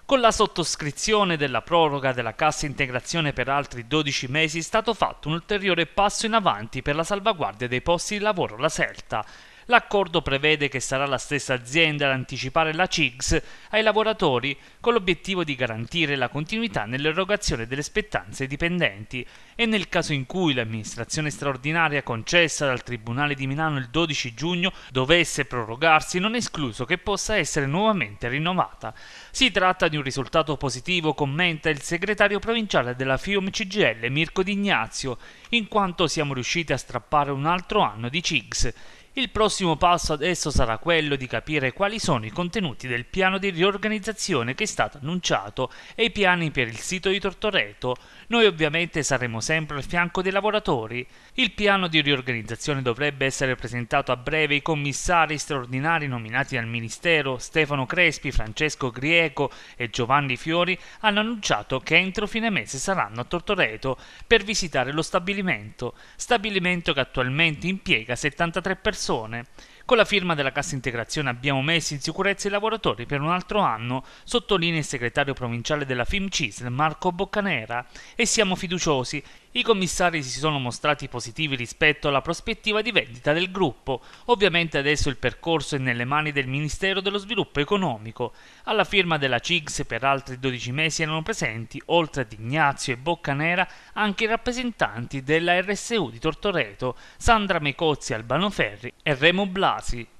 Con la sottoscrizione della proroga della cassa integrazione per altri 12 mesi è stato fatto un ulteriore passo in avanti per la salvaguardia dei posti di lavoro alla Selta. L'accordo prevede che sarà la stessa azienda ad anticipare la CIGS ai lavoratori con l'obiettivo di garantire la continuità nell'erogazione delle spettanze ai dipendenti e nel caso in cui l'amministrazione straordinaria concessa dal Tribunale di Milano il 12 giugno dovesse prorogarsi, non è escluso che possa essere nuovamente rinnovata. Si tratta di un risultato positivo, commenta il segretario provinciale della FIOM CGIL Mirko D'Ignazio, in quanto siamo riusciti a strappare un altro anno di CIGS. Il prossimo passo adesso sarà quello di capire quali sono i contenuti del piano di riorganizzazione che è stato annunciato e i piani per il sito di Tortoreto. Noi ovviamente saremo sempre al fianco dei lavoratori. Il piano di riorganizzazione dovrebbe essere presentato a breve. I commissari straordinari nominati dal Ministero, Stefano Crespi, Francesco Grieco e Giovanni Fiori, hanno annunciato che entro fine mese saranno a Tortoreto per visitare lo stabilimento che attualmente impiega 73 persone. Con la firma della cassa integrazione abbiamo messo in sicurezza i lavoratori per un altro anno, sottolinea il segretario provinciale della FIMCISL Marco Boccanera, e siamo fiduciosi. I commissari si sono mostrati positivi rispetto alla prospettiva di vendita del gruppo. Ovviamente adesso il percorso è nelle mani del Ministero dello Sviluppo Economico. Alla firma della CIGS per altri 12 mesi erano presenti, oltre ad Ignazio e Boccanera, anche i rappresentanti della RSU di Tortoreto, Sandra Mecozzi Albano Ferri e Remo Blasi.